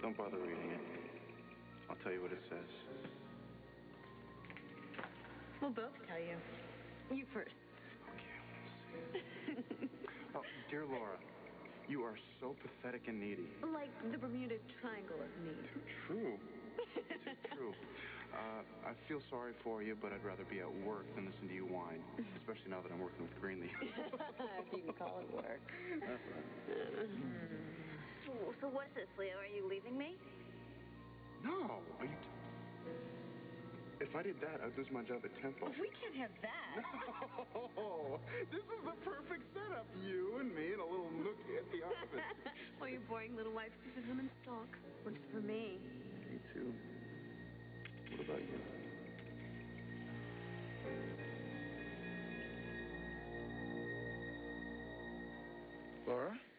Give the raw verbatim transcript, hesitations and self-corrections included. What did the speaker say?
Don't bother reading it. I'll tell you what it says. We'll both tell you. You first. Okay. Oh, dear Laura, you are so pathetic and needy. Like the Bermuda Triangle of need. Too true. Too true. Uh, I feel sorry for you, but I'd rather be at work than listen to you whine, especially now that I'm working with Greenlee. If you can call it work. That's right. So, so what is this, Leo? Are you leaving me? No. Are you t- if I did that, I'd lose my job at Temple. We can't have that. No. This is the perfect setup. You and me in a little nookie at the office. Well, you boring little wife stupid women stalk. Works for me. Me too. What about you? Laura?